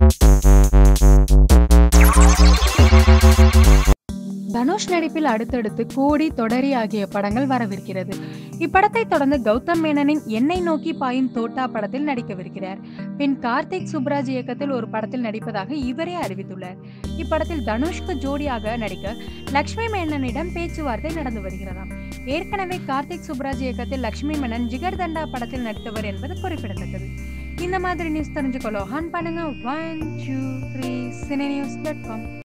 தனுஷ் நடிப்பில் அடுத்தடுத்து கோடி, தொடரி ஆகிய படங்கள் வரவிருக்கிறது. இப்படத்தை தொடர்ந்து கௌதம் மேனனின் என்னை நோக்கி பாயும் தோட்டா படத்தில் நடிக்கவிருக்கிறார். பின் கார்த்திக் சுப்ராஜ் இயக்கத்தில் ஒரு படத்தில் நடிப்பதாக இவரே அறிவித்துள்ளார். இப்படத்தில் தனுஷ்க்கு ஜோடியாக நடிக்க லக்ஷ்மி மேனனிடம் பேச்சுவார்த்தை நடந்து வருகிறதாம். ஏற்கனவே கார்த்திக் சுப்ராஜ் இயக்கத்தில் லக்ஷ்மி மேனன் ஜிகர் தண்டா படத்தில் நடித்தவர் என்பது குறிப்பிடத்தக்கது. இந்த மாதிரி நியூஸ் தெரிஞ்சுக்கொள்ள ஆன் பண்ணுங்க 123cinenews.com.